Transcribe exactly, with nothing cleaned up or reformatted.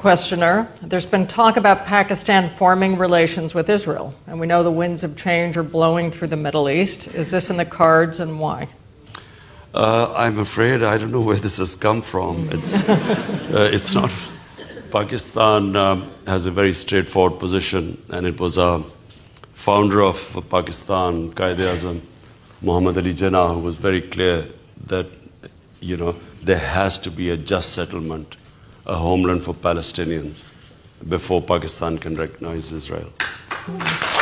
questioner. There's been talk about Pakistan forming relations with Israel, and we know the winds of change are blowing through the Middle East. Is this in the cards, and why? Uh, I'm afraid I don't know where this has come from. It's, uh, it's not. Pakistan um, has a very straightforward position, and it was a founder of Pakistan, Quaid-e-Azam, Muhammad Ali Jinnah, who was very clear that, you know, there has to be a just settlement, a homeland for Palestinians, before Pakistan can recognize Israel.